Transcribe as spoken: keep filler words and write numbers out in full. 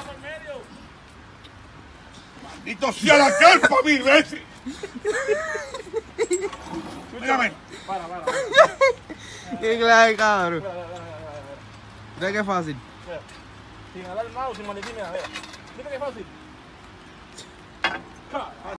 Maldito sea la carpa mil veces. Mírame. Para, para. Qué clave, cabrón. Mira qué fácil. Sin jalar el mouse, sin maletín, mira, vea. Mira qué fácil.